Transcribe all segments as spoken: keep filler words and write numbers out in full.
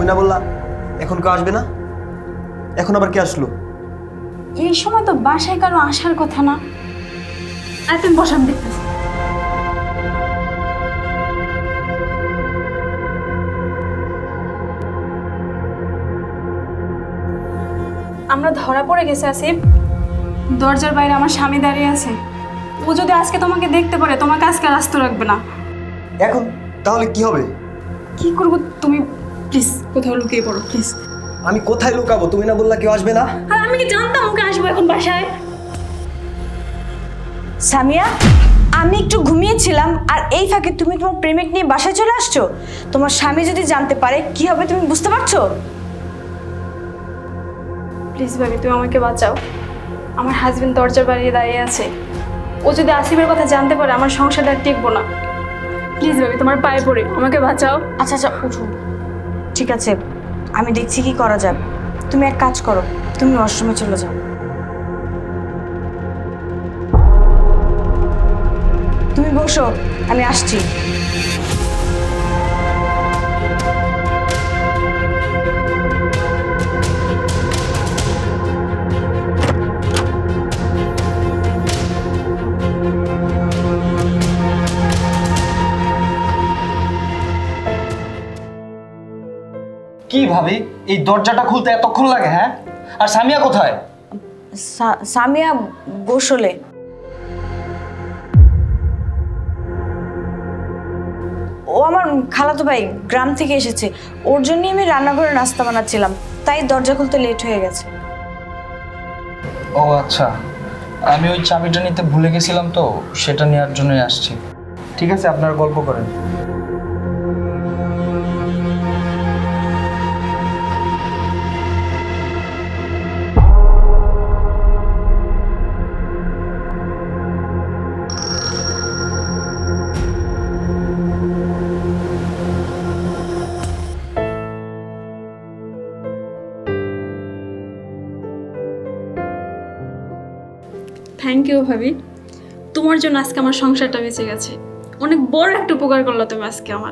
না বললা এখন কেউ আসবে না, এখন আবার কে আসলো? এই সময় তো বাসায় কারো আসার কথা না। আর তুমি বসাম দেখতেছি। আমরা ধরা পড়ে গেছে আসিফ। দরজার বাইরে আমার স্বামী দাঁড়িয়ে আছে। ও যদি আজকে তোমাকে দেখতে পারে তোমাকে আজকে আর আস্ত রাখবে না। এখন তাহলে কি হবে? কি করব? তুমি প্লিজ কোথাও লুকিয়ে পড়ো প্লিজ। আমি কোথায় লুকাবো? তুমি না বললা কেউ আসবে না? আর আমি কি জানতাম ওকে আসবো এখন বাসায়? সামিয়া, আমি একটু ঘুমিয়েছিলাম আর এই ফাঁকে তুমি তোমার প্রেমিক নিয়ে বাসায় চলে আসছো। তোমার স্বামী যদি জানতে পারে কি হবে তুমি বুঝতে পারছো? প্লিজ ভাবি তুমি আমাকে বাঁচাও। আমার হাজবেন্ড দরজার বাইরে দাঁড়িয়ে আছে। ও যদি আসিফের কথা জানতে পারে আমার সংসারটা টিকবো না। প্লিজ ভাবি তোমার পায়ে পড়ে আমাকে বাঁচাও। আচ্ছা আচ্ছা উঠো, ঠিক আছে আমি দেখছি কি করা যাবে। তুমি এক কাজ করো, তুমি ওয়াশরুমে চলে যাও। তুমি বসো, আমি আসছি। কি ভাবি এই দরজাটা খুলতে এতক্ষণ লাগে? হ্যাঁ, আর সামিয়া কোথায়? সামিয়া গোসলে। ও আমার খালাতো ভাই, গ্রাম থেকে এসেছে। ওর জন্যই আমি রান্নাঘরে নাস্তা বানাচ্ছিলাম, তাই দরজা খুলতে লেট হয়ে গেছে। ও আচ্ছা, আমি ওই চাবিটা নিতে ভুলে গেছিলাম তো, সেটা নেওয়ার জন্যই আসছি। ঠিক আছে, আপনারা গল্প করেন। থ্যাংক ইউ ভাবি, তোমার জন্য আজকে আমার সংসারটা বেঁচে গেছে। অনেক বড় একটা উপকার করলো তুমি আজকে আমার।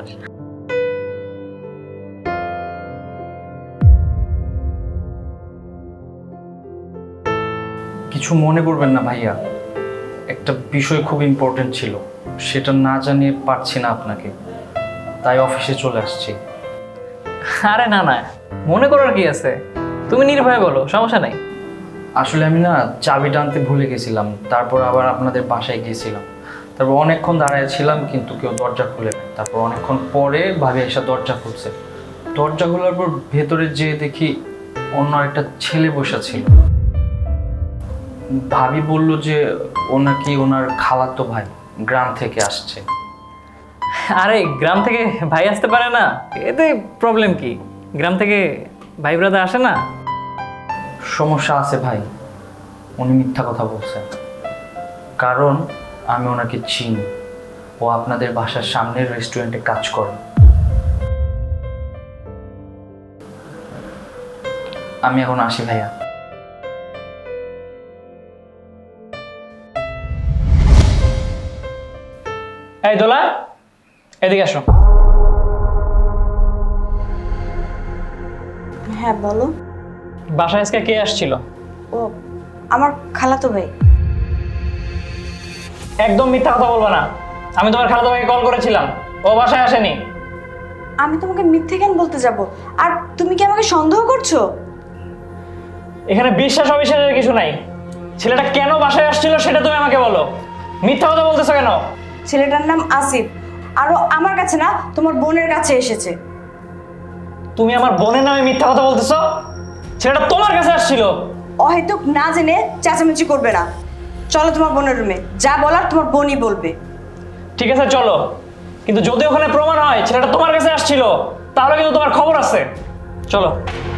কিছু মনে করবেন না ভাইয়া, একটা বিষয় খুব ইম্পর্টেন্ট ছিল, সেটা না জানিয়ে পারছি না আপনাকে, তাই অফিসে চলে আসছি। আরে না না, মনে করার কি আছে, তুমি নির্ভয়ে বলো, সমস্যা নাই। আসলে আমি না চাবিটা আনতে ভুলে গেছিলাম, তারপর আবার আপনাদের বাসায় গিয়েছিলাম, তারপর অনেকক্ষণ দাঁড়ায় ছিলাম কিন্তু কেউ দরজা খুলে নেয়। তারপর অনেকক্ষণ পরে ভাবি এসে দরজা খুলছে। দরজা খোলার পর ভেতরে যেয়ে দেখি অন্য একটা ছেলে বসা ছিল। ভাবি বলল যে ও নাকি ওনার খালাতো ভাই, গ্রাম থেকে আসছে। আরে গ্রাম থেকে ভাই আসতে পারে না, এতে প্রবলেম কি? গ্রাম থেকে ভাই ব্রাদার আসে না? সমস্যা আছে ভাই, উনি মিথ্যা কথা বলছেন, কারণ আমি ওনাকে চিনি। ও আপনাদের বাসার সামনের রেস্টুরেন্টে কাজ করে। আমি এখন আসি ভাইয়া। এই দোলা, এদিকে আসো। হ্যাঁ বলো। বাসায় আজকে কে আসছিল? ও আমার খালাতো ভাই। একদম মিথ্যা কথা বলবো না, আমি তোমার খালাতো ভাইকে কল করেছিলাম, ও বাসায় আসেনি। আমি তোমাকে মিথ্যে কেন বলতে যাব? আর তুমি কি আমাকে সন্দেহ করছো? এখানে বিশ্বাস অবিশ্বাসের কিছু নাই, ছেলেটা কেন বাসায় আসছিল সেটা তুমি আমাকে বলো। মিথ্যা কথা বলতেছো কেন? ছেলেটার নাম আসিফ, আর ও আমার কাছে না তোমার বোনের কাছে এসেছে। তুমি আমার বোনের নামে মিথ্যা কথা বলতেছো? ছেলেটা তোমার কাছে আসছিল। অহেতুক না জেনে চেঁচামেচি করবে না, চলো তোমার বোনের রুমে, যা বলার তোমার বোনই বলবে। ঠিক আছে চলো, কিন্তু যদি ওখানে প্রমাণ হয় ছেলেটা তোমার কাছে আসছিল তাহলে কিন্তু তোমার খবর আছে। চলো।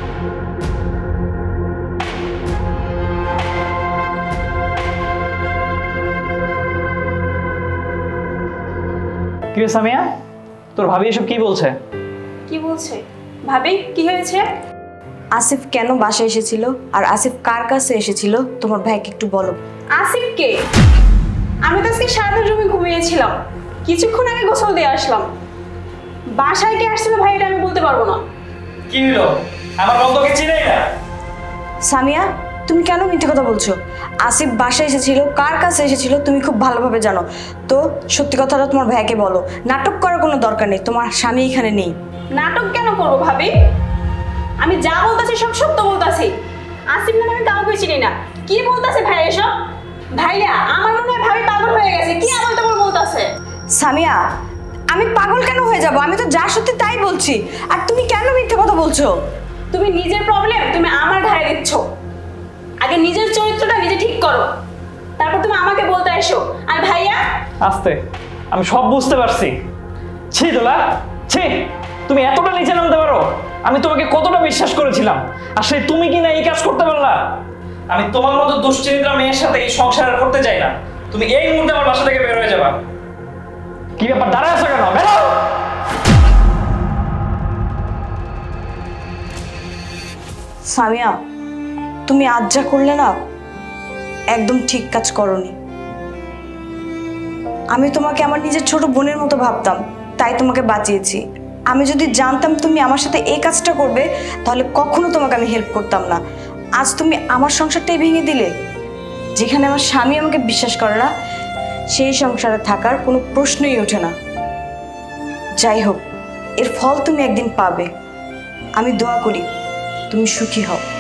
কি রে সামিয়া, তোর ভাবি এসব কি বলছে? কি বলছে ভাবি? কি হয়েছে? আসিফ কেন বাসায় এসেছিল আর আসিফ কার কাছে এসেছিল তোমার ভাইকে একটু বলো। আসিফ কে? আমি তো আজকে সারাদিন রুমে ঘুমিয়েছিলাম, কিছুক্ষণ আগে গোসল দিয়ে আসলাম। বাসায় কে আসছিল ভাই এটা আমি বলতে পারবো না। কি হলো? আমার বন্ধুকে চিনেই না? সামিয়া, তুমি কেন মিথ্যে কথা বলছো? আসিফ বাসায় এসেছিল, কার কাছে এসেছিল তুমি খুব ভালোভাবে জানো। তো সত্যি কথাটা তোমার ভাইকে বলো। নাটক করার কোনো দরকার নেই, তোমার স্বামী এখানে নেই। নাটক কেন করবো ভাবি? আমি যা বলতেছি সব সত্য বলতেছি। আসিফ নামে আমি কাউকে চিনি না। কি বলতেছে ভাই এসব? ভাইয়া, আমার মনে হয় ভাবি পাগল হয়ে গেছে। কি আবার তোমার বলতেছে? সামিয়া, আমি পাগল কেন হয়ে যাব? আমি তো যা সত্যি তাই বলছি। আর তুমি কেন মিথ্যে কথা বলছো? তুমি নিজের প্রবলেম তুমি আমার ঘাড়ে দিচ্ছ। আগে নিজের চরিত্রটা নিজে ঠিক করো, তারপর তুমি আমাকে বলতে এসো। আর ভাইয়া, আস্তে, আমি সব বুঝতে পারছি। ছি দোলা, ছি, তুমি এতটা নিচে নামতে পারো? আমি তোমাকে কতটা বিশ্বাস করেছিলাম, আর সেই তুমি কি না এই কাজ করতে পারলা? আমি তোমার মতো দুশ্চরিত্রা মেয়ের সাথে এই সংসার আর করতে চাই না। তুমি এই মুহূর্তে আমার বাসা থেকে বের হয়ে যাবা। কি ব্যাপার, দাঁড়ায় আছো কেন? বেরো! সামিয়া, তুমি আজ যা করলে না, একদম ঠিক কাজ করনি। আমি তোমাকে আমার নিজের ছোট বোনের মতো ভাবতাম, তাই তোমাকে বাঁচিয়েছি। আমি যদি জানতাম তুমি আমার সাথে এই কাজটা করবে, তাহলে কখনো তোমাকে আমি হেল্প করতাম না। আজ তুমি আমার সংসারটাই ভেঙে দিলে। যেখানে আমার স্বামী আমাকে বিশ্বাস করে না, সেই সংসারে থাকার কোনো প্রশ্নই ওঠে না। যাই হোক, এর ফল তুমি একদিন পাবে। আমি দোয়া করি তুমি সুখী হও।